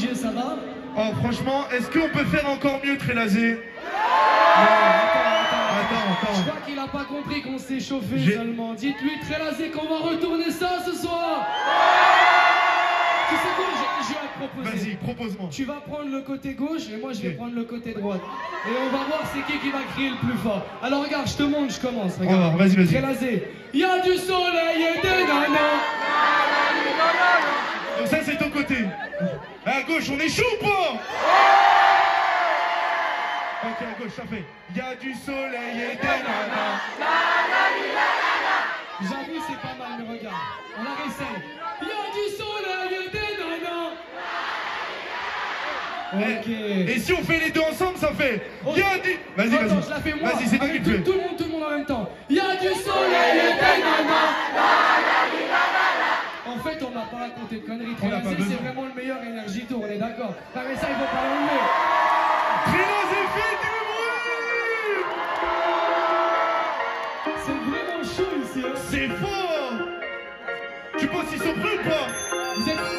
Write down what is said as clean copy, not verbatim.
DJ, ça va? Oh, franchement, est-ce qu'on peut faire encore mieux, Trélazé? Attends. Je crois qu'il a pas compris qu'on s'est chauffé seulement. Dites-lui, Trélazé, qu'on va retourner ça ce soir. Tu sais quoi, j'ai à te proposer. Vas-y, propose-moi. Tu vas prendre le côté gauche et moi je vais prendre le côté droite. Et on va voir c'est qui va crier le plus fort. Alors regarde, je te montre, je commence. Regarde. Vas-y. Trélazé. Il y a du soleil et des nanas. Donc ça c'est ton côté. À gauche, on est chaud ou pas? Ok, à gauche, ça fait. Il y a du soleil et des nanas. J'avoue, c'est pas mal, mais regarde. On la réessaye. Il y a du soleil et des nanas. Ok. Et si on fait les deux ensemble, ça fait. Il y a du. Vas-y. Attends, je la fais moi. Vas-y, c'est toi qui le fais. Tout le monde en même temps. Il y a du soleil et des nanas. En fait, on n'a pas raconté de conneries. Trélazé, c'est vraiment le meilleur énergie tour, on est d'accord. Non, mais ça, il faut pas l'enlever. Trélazé, fait du bruit. C'est vraiment chaud ici, hein. C'est fort. Tu penses qu'ils sont prêts ou pas? Vous êtes